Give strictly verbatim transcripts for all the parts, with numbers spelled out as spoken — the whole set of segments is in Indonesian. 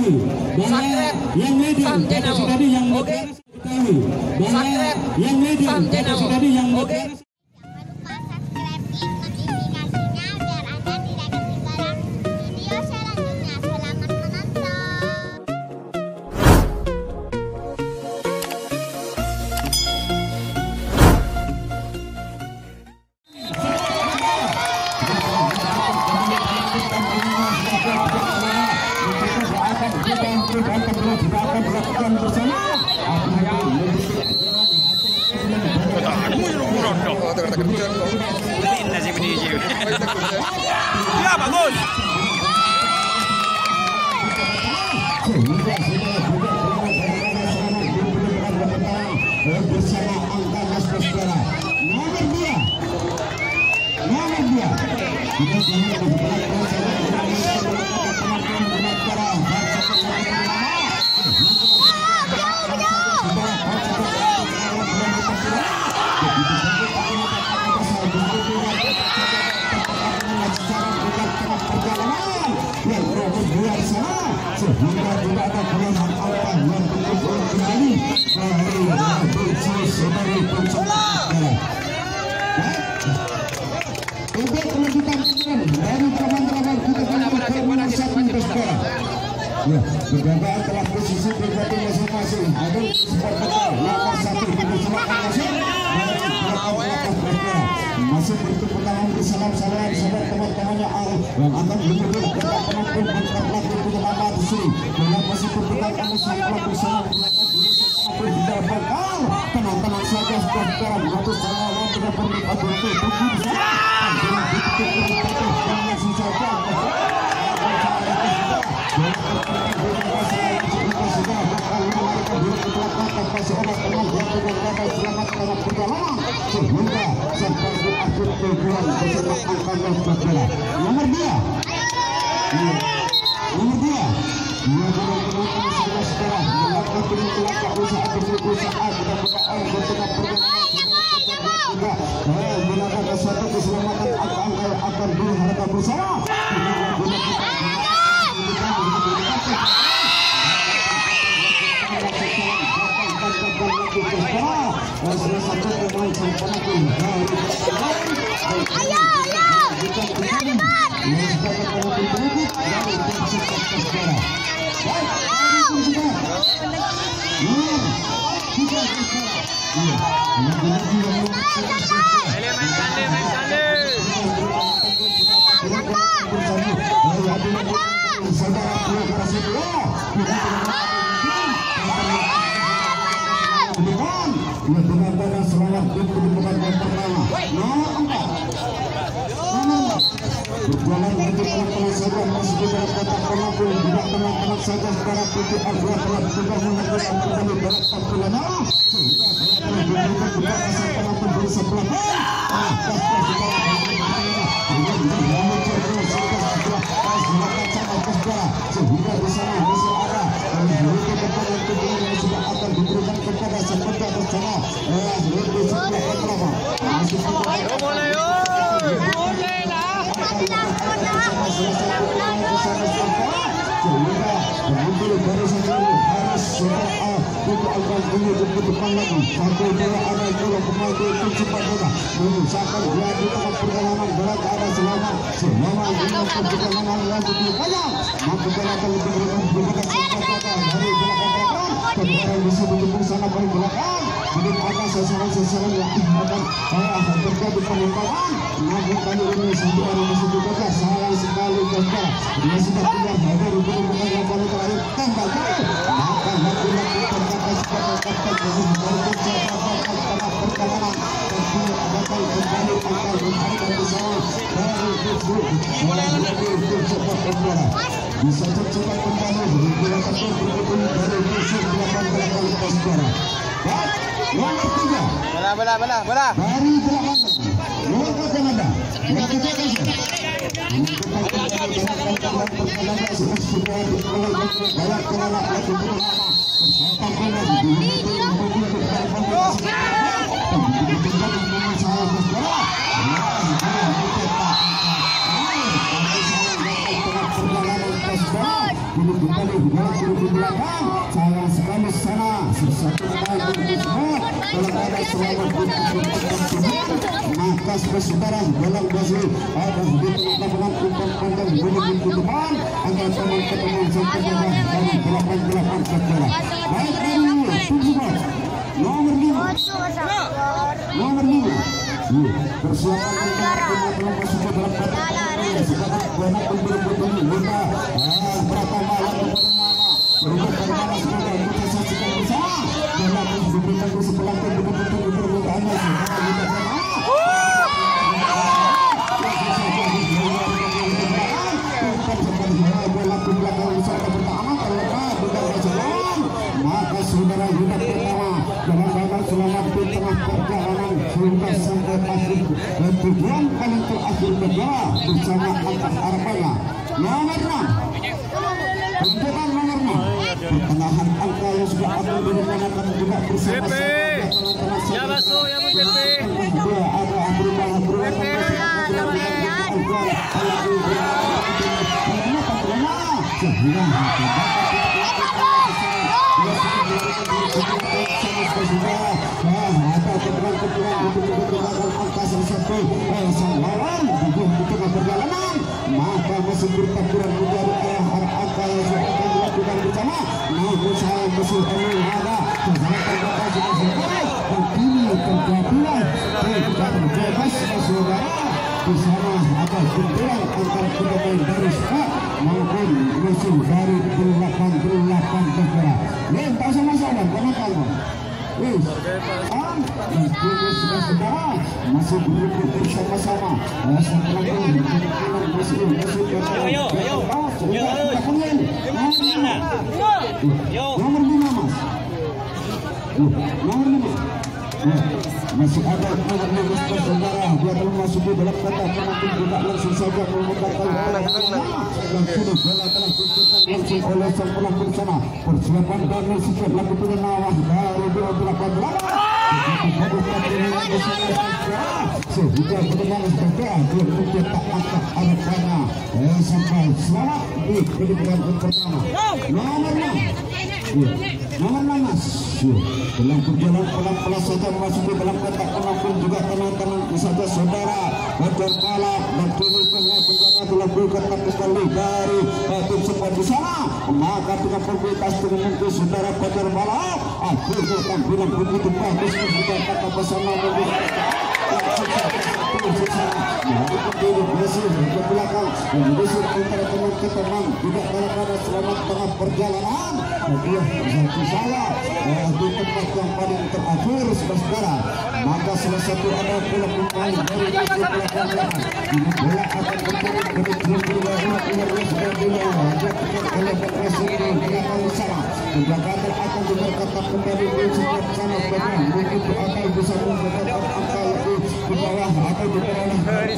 ketahui bahwa yang leader tadi yang ketahui bahwa yang leader tadi yang Ya bagus. Bersama angka Mas Baskara nomor dua nomor dua kita sehingga tidak ada pilihan apa yang betul kembali dari bersih dari pencapaian. Untuk kelanjutan dari kawan-kawan kita akan satu Baskara. Ya, berjaga telah posisi pribadi masing-masing. Ada seperti nomor satu dipersilakan masuk. Masih bertemu tangan di salam-salam sahabat teman-temannya yang akan menuju ke penonton berkat lagu penyemangat di sini. Dengan masih berpegang kamu sampai bersama melakukan diri sesuatu tidak bakal tenang-tenang saja sekarang ratus salam tidak perlu aduh itu tunggu di sana. Jangan ditutup jangan susah selamat dalam perjalanan sehingga sampai di akhir tujuan bersama angka Mas Baskara nomor dua nomor dua dia benar-benar sama sekarang melakukan pelaku usaha berusaha tidak berdoa bertengah perjalanan juga melakukan satu keselamatan angka yang akan diharapkan bersama salah satu pemain sempurna ayo ayo ia benar-benar selamat di pertemuan yang pertama. Nomor empat, nomor empat berjalan menuju pelan-pelan saja masih di dalam kotak penalti. Tidak teman-teman saja sekarang P T A dua telah sudah menentukan kembali dalam tampilannya sehingga telah diberikan kepada sang penonton dari sebelah ah Baskara sekarang dengan mengambil terus setelah pas melakukan sama Baskara sehingga di sana masih ada diberikan kepada tujuan yang sudah akan diberikan kepada seperti bersama eh lebih sebelah pertama masih boleh boleh lah sehingga mengambil dari sendiri harus setelah itu akan menuju ke depan lagi sampai bola ada bola pemain itu cepat bola mengusahakan dia di tengah perjalanan berat ada selamat selama dengan perjalanan lanjut di panjang mampu jalankan lebih berdekat sempat dari belakang belakang kendaraan bisa mendukung sana paling belakang hidup akan sasaran-sasaran yang akan akan terjadi penembakan namun kali ini satu orang masih dijaga salah sekali Baskara dia sudah keluar dari perempuan yang baru terakhir tembak maka lagi-lagi tercapai sebagai kapten dari perjalanan perjalanan bakal kembali akan mencarikan pesawat dari tujuh mulai lebih cepat Baskara bisa tercepat kembali bergerak terus berikut dari musuh delapan belakang Baskara. Nomor tiga bola bola bola bola dari belakang nomor Kanada yang ketiga Ini kembali berlaku di belakang. Sayang sekali sana satu pemain tersebut dalam ada selama maka saudara dalam basi ada di tengah lapangan umpan pandang menuju ke depan antara teman ke teman sampai dengan dari delapan delapan saudara. Baik dari tujuh nomor lima nomor lima persiapan untuk masuk ke dalam pertandingan sebagai banyak pemberi-pemberi kita berapa malam berubah karena sebagai kita saksikan bersama dalam memberikan kesempatan betul-betul permukaannya maka saudara hidup pertama dalam gambar selamat di tengah perjalanan hingga sampai akhir dan tujuan kali terakhir kedua bersama Antar Arabaya nomor enam pencetak nomor enam pertengahan angka yang sudah akan direncanakan juga bersama ya masuk ya Bu J P ada berubah maka masih bertaburan menjadi arah angka yang sudah akan dilakukan bersama namun saya masih perlu ada kesempatan dan kini terjadilah tidak bebas saudara di sana ada benturan antara pemain dari Spak maupun musuh dari delapan delapan negara. Nih, tak sama-sama, komentar Wih, ah, ini sudah saudara masih berduduk bersama-sama. Masih pelakon, masih masih Ayo, ayo, ayo, nomor lima mas, nomor lima. Masih ada nomor lima saudara dia telah masuk di dalam kotak penonton tidak langsung saja memutarkan bola dan sudah bola telah diputar langsung oleh sang pelakon sana. Persiapan dari sikit lagu penawah dari dua delapan delapan sehingga pendengar saudara dia mencetak angka Arabaya sampai selamat di kedudukan pertama nomor enam nomor enam mas dalam perjalanan pelan-pelan saja masuk di dalam kotak penonton juga tenang-tenang saja saudara Fajar Balap dan kini tengah penjaga dilakukan tapi sekali dari tim sempat di sana maka dengan perbekas dengan menteri saudara Fajar Balap akhirnya tampilan begitu bagus juga kata bersama ke belakang mengusir antara teman ke teman tidak kadang-kadang selamat tengah perjalanan dia satu salah di tempat yang paling terakhir saudara maka salah satu ada bola pemain dari musuh belakang ini bola akan kembali dari tim berwarna keluarga sudah dilakukan oleh presiden belakang sana penjagaan akan diberkata kembali di sebelah sana bagian mungkin berapa bisa mendapatkan angka lebih ke bawah atau di bawah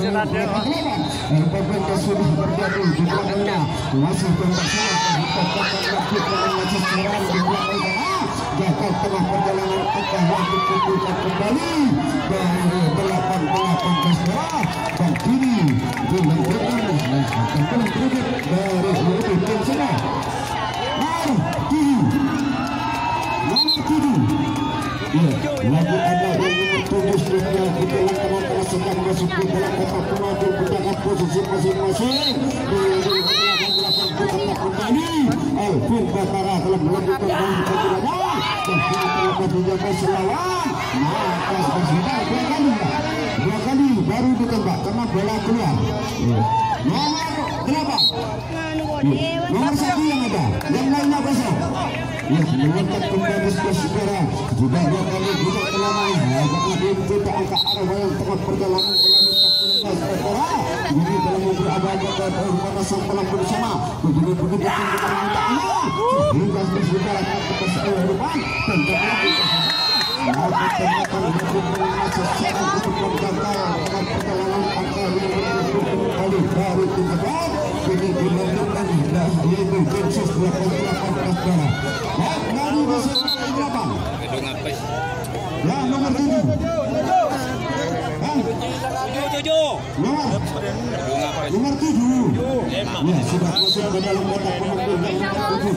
Berbeda sudah terjadi di belakangnya masih bermasalah di belakangnya jaga tengah perjalanan akan waktu dibuka kembali dari delapan delapan saudara dan kini dilanjutkan akan berikut dari lebih tim sana nomor tujuh nomor tujuh lagi ada yang nomor tujuh sudah di dalam tengah-tengah sedang masuk di dalam kotak penonton menjaga posisi masing-masing kembali Elvin Batara telah melakukan banyak kejuaraan dan kini telah menjaga selawan maka sudah dua kali dua kali baru ditembak karena bola keluar nomor delapan nomor satu yang ada yang lainnya kosong ya mengangkat kembali saudara juga dua kali juga telah main karena kita angka arah yang tengah perjalanan saudara ini dalam memberi abadi kepada sang pelakon bersama begini begitu kita minta hingga saudara kita sekali depan dan maka ternyata hubungan secara untuk gagal dengan perjalanan angka yang kembali dari tindakan ini dilanjutkan dah ini Gensis delapan delapan saudara dari masuk delapan ya nomor tujuh nomor nomor tujuh Ya, sudah masuk ke dalam kotak penentu yang tujuh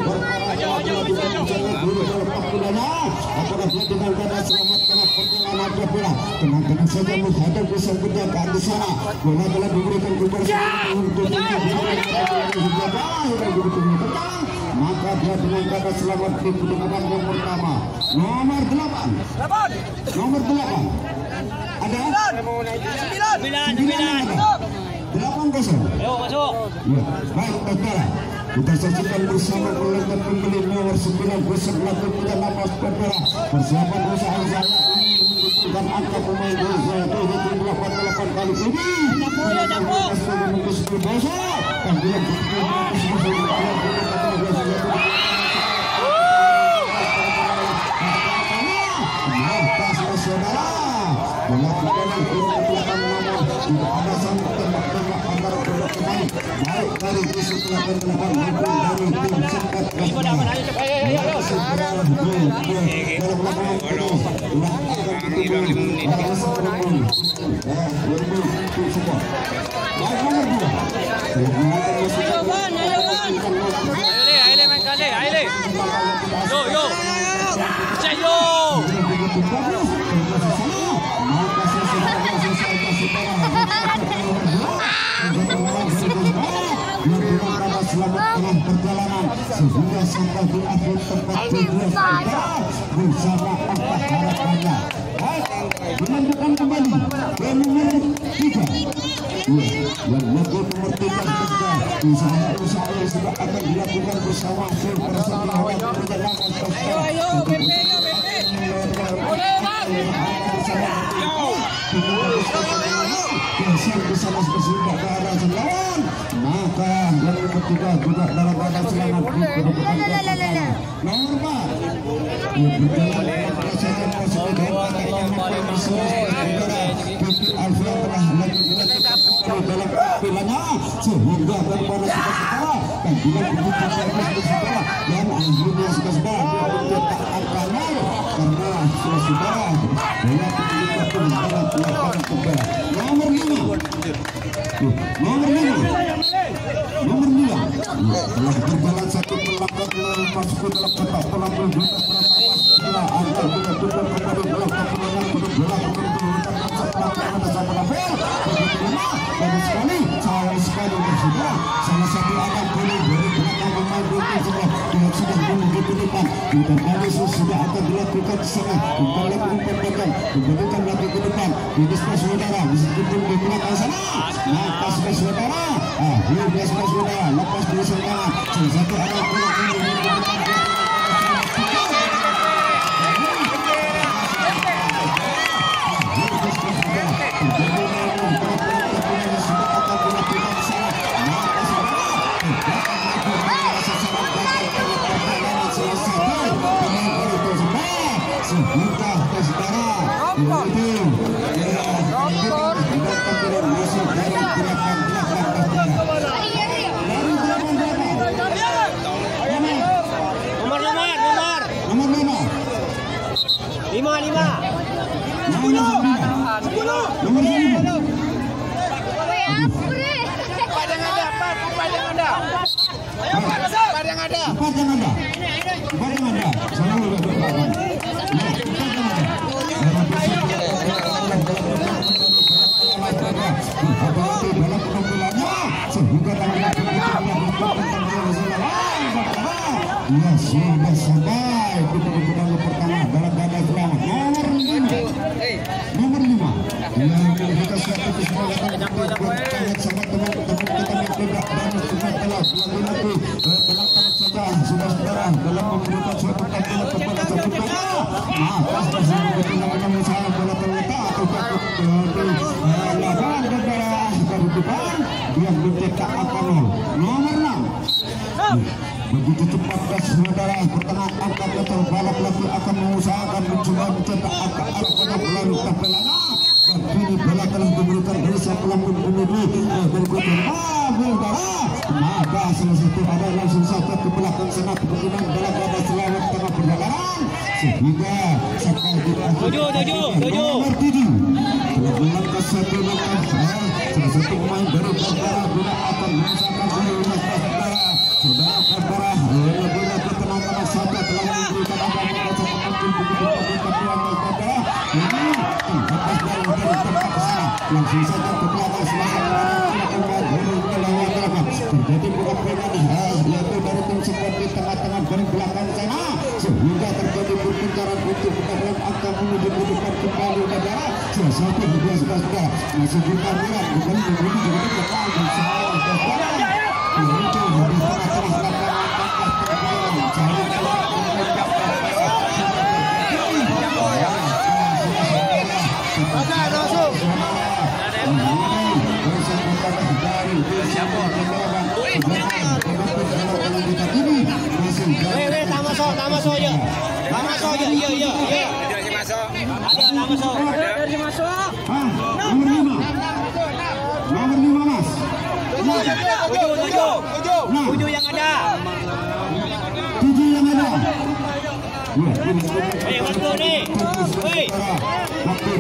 apakah dia dengan kata selamat tengah perjalanan bola tenang-tenang saja menghadapi sang penjagaan di sana. Bola telah diberikan kepada untuk maka dia dengan kata selamat di putaran yang pertama nomor delapan nomor delapan ada Sembilan, sembilan. delapan kosong. Ayo masuk. Ya, baik saudara. Kita saksikan bersama pelanggan pembeli nomor sembilan kosong delapan kita napas saudara. Persiapan usaha saya dan angka pemain saya itu delapan delapan kali ini. Campur ya, campur. Dan dia saudara. Bola kembali ke belakang nomor ada satu tembak-tembak antara kedua pemain. Baik dari isu delapan delapan maupun dari tim Singkat Kasbah. Dalam lapangan penuh ulah akan ketemu harus menunggu. Eh, lebih tim support. Baik nomor dua. Aile, aile main kali, aile. Yo, yo. Cek yo. Selamat dalam perjalanan sehingga sampai di akhir tempat tujuan kita bersama angka harapannya. Menentukan kembali ke nomor tiga yang lebih nomor tiga juga usaha-usaha yang sudah akan dilakukan bersama tim persatuan perjalanan Costa. Ayo, B P, yo B P. Boleh, Bang. Geser bersama bersama ke arah selatan. Maka yang ketiga juga dalam keadaan selamat di kedudukan pertama. Nomor empat. Yang berjalan saja masuk ke dalam keadaan saudara. Tapi Alfian telah lagi dalam pilihannya sehingga kepada saudara dan juga begitu servis saudara yang akhirnya saudara dia tak akan mau karena saudara bola ketika kemudian lakukan saudara. Nomor lima. Nomor lima. Nomor lima telah berjalan satu pelanggan melalui masuk ke dalam kotak pelanggan juga setelah angka juga juga kepada bola kemenangan untuk bola kemenangan ada sama Rafael bagus sekali sayang sekali bersudah salah satu anak boleh dari belakang pemain itu sudah dia sudah menuju ke depan kita kali sudah akan dilakukan di sana kembali ke umpan kembalikan lagi ke depan ini saudara meskipun di belakang sana lepas saudara ah ini saudara lepas dari saudara salah satu anak boleh menuju ke depan Lima, lima. Sepuluh. Sepuluh. Nomor lima. Empat yang ada, empat, empat yang ada. Ayo, empat yang ada. Empat yang ada. Empat yang ada. Selalu berdepan. Ya sudah sampai kita ke pertama dalam keadaan selamat. Nomor lima. Nomor lima. Yang kita siapkan sebagai teman-teman sama teman-teman kita yang tidak banyak sudah telah lagi nanti belakang saja sudah saudara dalam memberikan suatu tantangan kepada satu bola. Nah, pas sudah kita usaha bola terletak atau takut di lapangan negara dari depan dia mencetak angka nol. Nomor enam. Begitu cepat gas saudara pertengahan angka terbalap lagi akan mengusahakan mencoba mencetak angka arah pada melalui tapelana dan kini bola telah diberikan dari pelambung pengemudi berikutnya saudara maka salah satu ada langsung saja ke belakang sana kemudian dalam keadaan selamat tengah perjalanan sehingga sampai di akhir nomor tujuh telah melangkah satu langkah salah satu pemain dari Bangkara bila akan mengusahakan langsung saja ke belakang terjadi pergerakan yaitu dari tim support di tengah-tengah dan belakang sana sehingga terjadi perpincaran untuk dalam angka menuju ke depan kembali udara salah satu dua sebelas masih kita lihat bukan begini juga kita akan semua untuk itu di tengah-tengah Weh, tak masuk, tak masuk je. Tak masuk je, ya, ya, ya. Ada masuk. Ada, tak masuk. Ada masuk. Nomor lima. Nomor lima mas. Tujuh, tujuh, tujuh. Tujuh yang ada. Tujuh yang ada. Eh, waktu ni. Weh. Waktu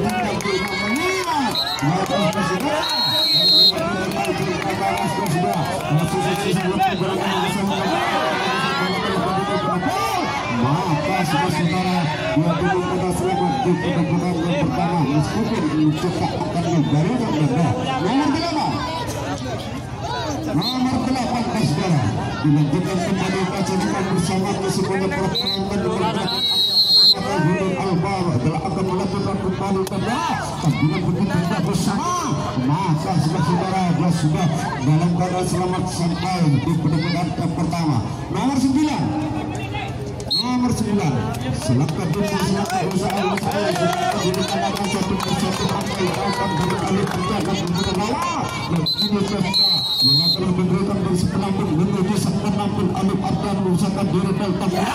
maka sementara dua puluh kota selamat di penerbangan yang pertama meskipun mencetak akan baru yang berbeda nomor delapan nomor delapan saudara dilanjutkan kembali pacaran bersama kesemuanya para penonton dengan Gunung Albar telah akan melakukan kembali pada dengan begitu bersama maka saudara dia sudah dalam keadaan selamat sampai di penerbangan yang pertama nomor sembilan nomor sembilan selangkah dulu selangkah usaha usaha digunakan satu persatu sampai akan berkali terjaga dengan lawa dan ini kita mengatakan berdirikan bersepenambun menuju sepenambun alif ardan usahakan diri dan tangan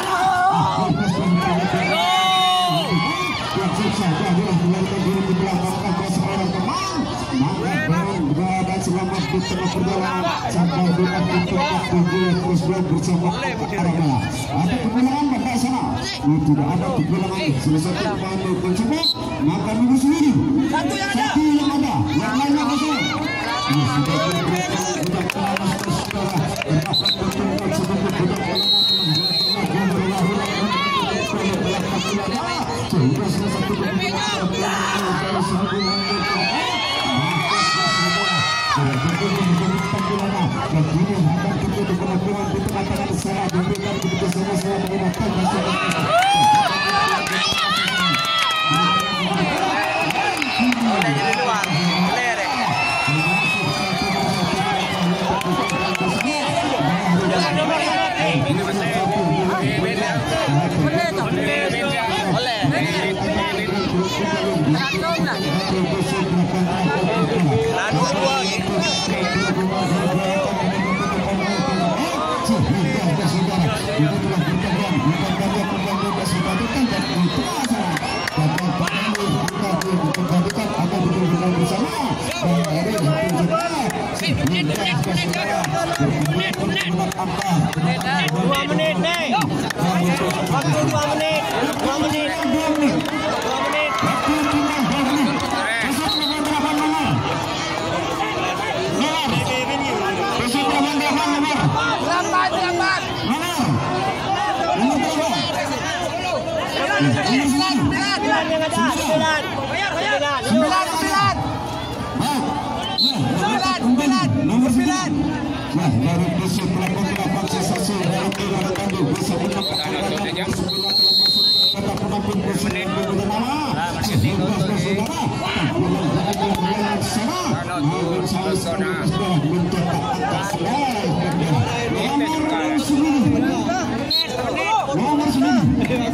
yang susah adalah mengeluarkan diri di belakang angka seorang teman maka barang berada selamat di tengah perjalanan sampai di akhir tempat tujuan terus bersama arah ada kebenaran pada sana tidak ada kebenaran selesai kembali tersebut maka minggu sendiri satu yang ada satu yang ada yang lainnya kosong sudah berbeda sudah panas saudara terdapat pertemuan sebagai budak sehingga salah satu dua menit nih waktu dua menit dua menit dua menit lambat lambat sembilan yang ada sembilan sembilan sembilan sembilan sembilan nomor sembilan nah dari besok melakukan delapan sensasi dalam negara tandu bisa menempatkan sembilan kata penampil presiden bernama sebelas saudara tampilan sana nomor satu mencetak angka selai nomor sembilan nomor sembilan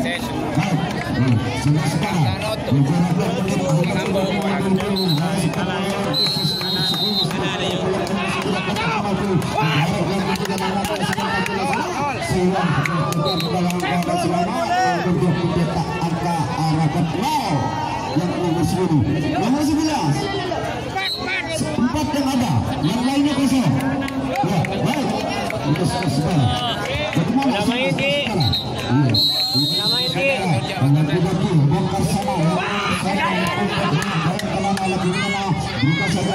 angka arahkan nol yang nomor sepuluh nomor sebelas empat yang ada yang lainnya kosong ya baik untuk sekarang nama ini nama ini dengan begitu bongkar sana bukan saja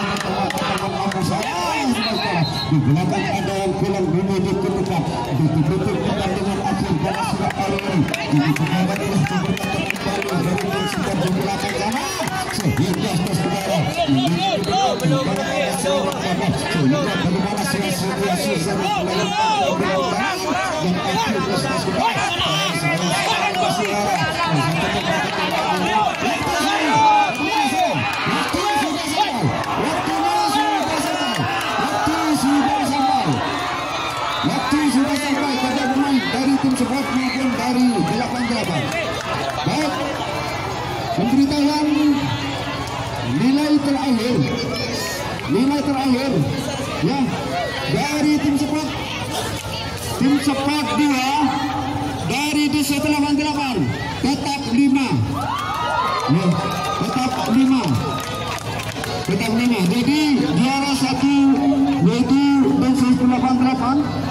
di belakang ada yang bilang menuju ke depan ditutup pertandingan akhir pada sudah kali ini ini sekarang ini sebenarnya kembali dari sudah di belakang sana sehingga saudara dari tim support maupun dari delapan delapan. Baik, pemberitahuan nilai terakhir, nilai terakhir ya dari tim support, tim support dua dari desa delapan delapan tetap lima, ya, tetap lima, tetap lima. Jadi juara satu yaitu desa delapan delapan.